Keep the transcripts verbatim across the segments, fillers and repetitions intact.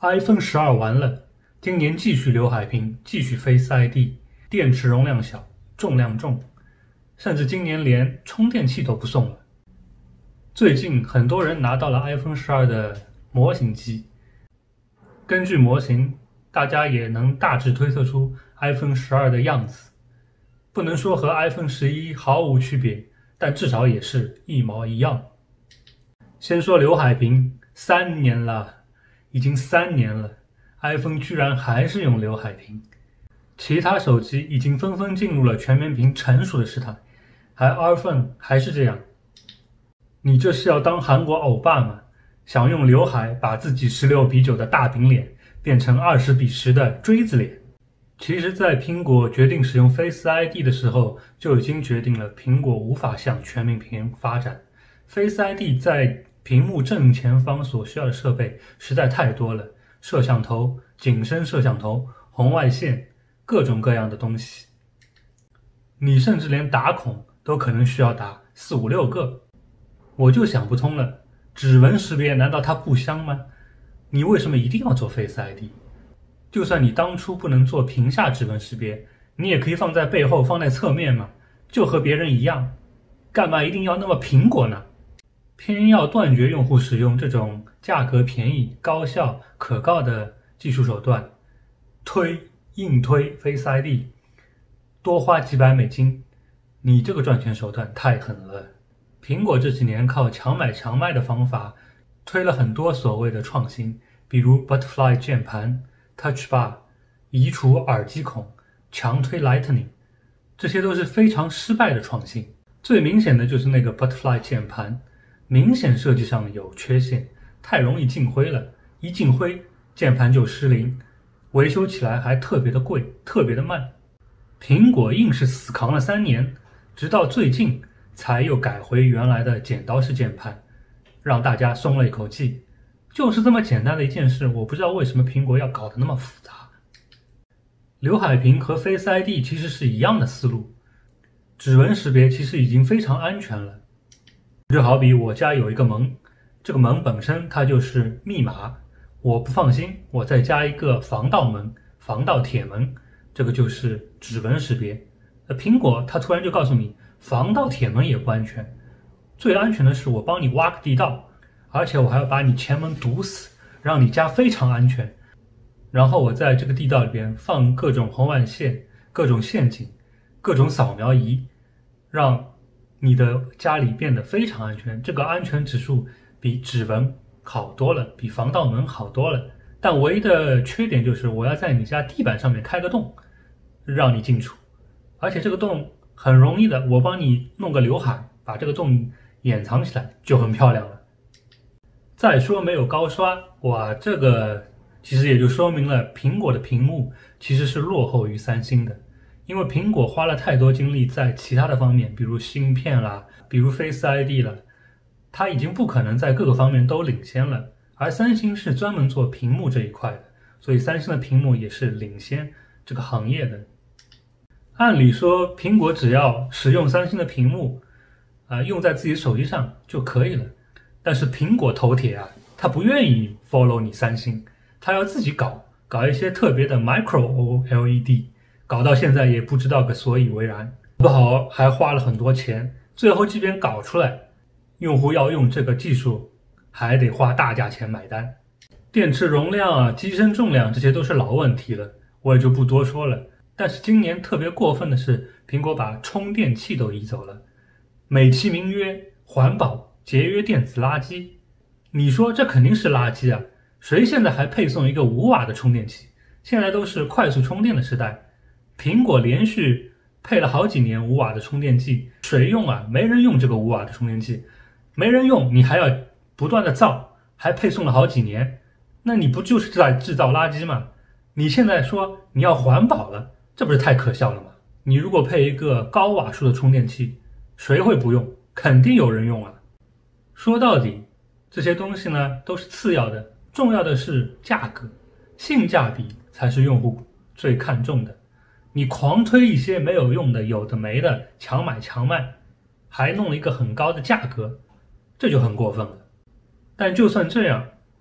iPhone 十二完了，今年继续刘海屏，继续 Face I D， 电池容量小，重量重，甚至今年连充电器都不送了。最近很多人拿到了 iPhone 十二的模型机，根据模型，大家也能大致推测出 iPhone 十二的样子。不能说和 iPhone 十一毫无区别，但至少也是一毛一样。先说刘海屏，三年了，已经三年了 ，iPhone 居然还是用刘海屏。其他手机已经纷纷进入了全面屏成熟的时代，还 iPhone 还是这样。你这是要当韩国欧巴吗？想用刘海把自己十六比九的大饼脸变成二十比十的锥子脸？其实，在苹果决定使用 Face I D 的时候，就已经决定了苹果无法向全面屏发展。Face I D 在屏幕正前方所需要的设备实在太多了，摄像头、景深摄像头、红外线，各种各样的东西。你甚至连打孔都可能需要打四五六个。我就想不通了，指纹识别难道它不香吗？你为什么一定要做 Face I D？就算你当初不能做屏下指纹识别，你也可以放在背后，放在侧面嘛，就和别人一样。干嘛一定要那么苹果呢？偏要断绝用户使用这种价格便宜、高效、可靠的技术手段，推硬推 Face I D， 多花几百美金，你这个赚钱手段太狠了。苹果这几年靠强买强卖的方法，推了很多所谓的创新，比如 Butterfly 键盘、Touch Bar、移除耳机孔、强推 Lightning， 这些都是非常失败的创新。最明显的就是那个 Butterfly 键盘，明显设计上有缺陷，太容易进灰了，一进灰键盘就失灵，维修起来还特别的贵，特别的慢。苹果硬是死扛了三年，直到最近才又改回原来的剪刀式键盘，让大家松了一口气。就是这么简单的一件事，我不知道为什么苹果要搞得那么复杂。刘海屏和 Face I D 其实是一样的思路，指纹识别其实已经非常安全了。就好比我家有一个门，这个门本身它就是密码，我不放心，我再加一个防盗门、防盗铁门，这个就是指纹识别。呃，苹果它突然就告诉你，防盗铁门也不安全，最安全的是我帮你挖个地道，而且我还要把你前门堵死，让你家非常安全。然后我在这个地道里边放各种红外线、各种陷阱、各种扫描仪，让你的家里变得非常安全。这个安全指数比指纹好多了，比防盗门好多了。但唯一的缺点就是我要在你家地板上面开个洞，让你进出。而且这个洞很容易的，我帮你弄个刘海，把这个洞掩藏起来就很漂亮了。再说没有高刷，哇，这个其实也就说明了苹果的屏幕其实是落后于三星的，因为苹果花了太多精力在其他的方面，比如芯片啦，比如 Face I D 了，它已经不可能在各个方面都领先了。而三星是专门做屏幕这一块的，所以三星的屏幕也是领先这个行业的。按理说，苹果只要使用三星的屏幕，啊、呃，用在自己手机上就可以了。但是苹果头铁啊，他不愿意 follow 你三星，他要自己搞，搞一些特别的 micro L E D， 搞到现在也不知道个所以为然，不好还花了很多钱，最后即便搞出来，用户要用这个技术，还得花大价钱买单。电池容量啊、机身重量这些都是老问题了，我也就不多说了。但是今年特别过分的是，苹果把充电器都移走了，美其名曰环保节约电子垃圾。你说这肯定是垃圾啊，谁现在还配送一个五瓦的充电器？现在都是快速充电的时代，苹果连续配了好几年五瓦的充电器，谁用啊？没人用这个五瓦的充电器，没人用，你还要不断的造，还配送了好几年，那你不就是在制造垃圾吗？你现在说你要环保了，这不是太可笑了吗？你如果配一个高瓦数的充电器，谁会不用？肯定有人用啊。说到底，这些东西呢都是次要的，重要的是价格，性价比才是用户最看重的。你狂推一些没有用的、有的没的，强买强卖，还弄了一个很高的价格，这就很过分了。但就算这样，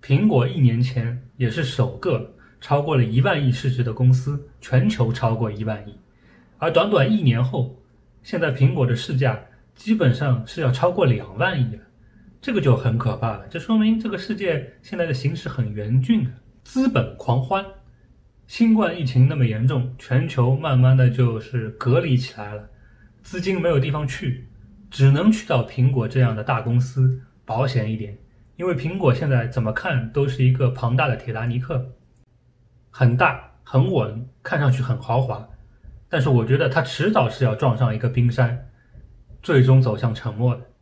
苹果一年前也是首个超过了一万亿市值的公司，全球超过一万亿，而短短一年后，现在苹果的市价基本上是要超过两万亿了，这个就很可怕了。这说明这个世界现在的形势很严峻啊，资本狂欢。新冠疫情那么严重，全球慢慢的就是隔离起来了，资金没有地方去，只能去到苹果这样的大公司，保险一点。因为苹果现在怎么看都是一个庞大的铁达尼克，很大很稳，看上去很豪华，但是我觉得它迟早是要撞上一个冰山，最终走向沉没的。